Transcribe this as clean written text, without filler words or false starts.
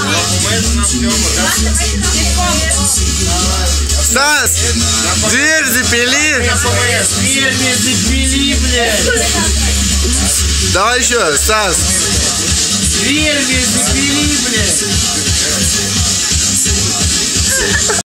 Стас, дверь запили. Дверь мне запили, блядь. Давай еще, Стас. Дверь мне запили, блядь.